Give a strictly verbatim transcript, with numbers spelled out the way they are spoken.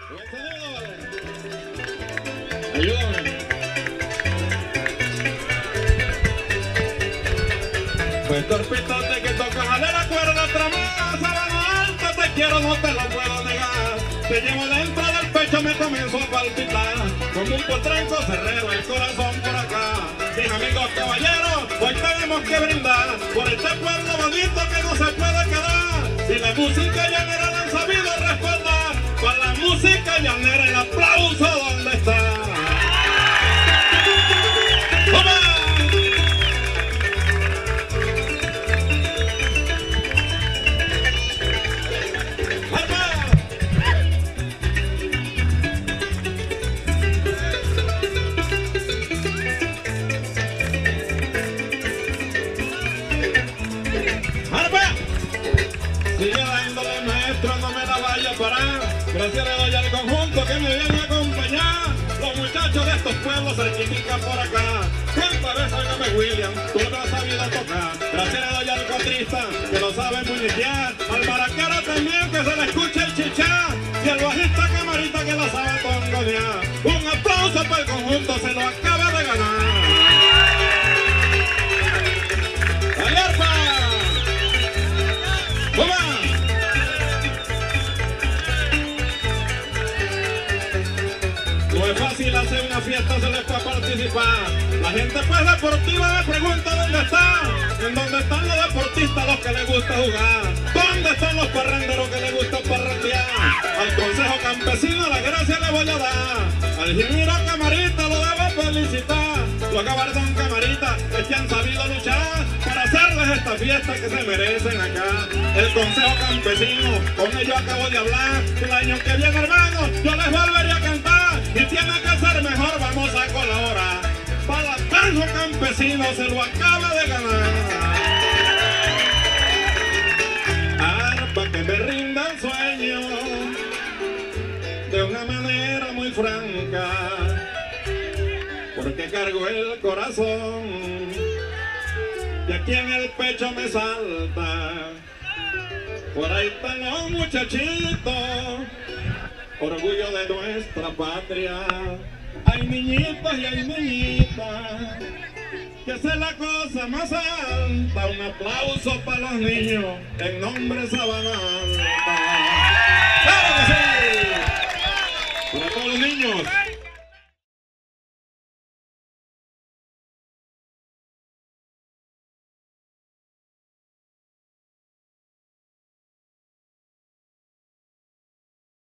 Ayúdame. Pues torpitote que toca jalar la cuerda tramada, sábana alta, te quiero, no te lo puedo negar. Te llevo dentro del pecho, me comienzo a palpitar, como un potranco cerrero el corazón por acá. Mis amigos caballeros, hoy tenemos que brindar por este pueblo bonito que no se puede quedar. Y la música llanera la han sabido respaldar, con la música llanera el aplauso donde está. Sigue dándole, maestro, no me la vaya a parar. Gracias le doy al conjunto que me viene a acompañar. Los muchachos de estos pueblos certifican por acá. ¿Cuántas veces, óigame, William, tú lo has sabido tocar? Gracias le doy al cuatrista que lo sabe muñequear. Al maraquero también que se le escucha el chichar. Y al bajista camarita que lo sabe tongonear. Un aplauso para el conjunto, se lo acaba de ganar. ¡Alerta! No es fácil hacer una fiesta, se les puede participar. La gente pues deportiva me pregunta dónde está. En dónde están los deportistas, los que les gusta jugar. ¿Dónde están los parranderos que les gusta parrandear? Al consejo campesino la gracia le voy a dar. Al ingeniero camarita lo debo felicitar. Los gabardones camaritas es que han sabido luchar para hacerles esta fiesta que se merecen acá. El consejo campesino, con ellos acabo de hablar. El año que viene, hermano, yo les volveré a cantar. Y tiene que ser mejor, vamos a colaborar. Para el consejo campesino se lo acaba de ganar. Arpa que me rinda el sueño de una manera muy franca, porque cargo el corazón y aquí en el pecho me salta. Por ahí están los muchachitos, orgullo de nuestra patria. Hay niñitos y hay niñitas, que esa es la cosa más alta. Un aplauso para los niños en nombre de Sabana Alta. ¡Claro que sí! Para todos los niños.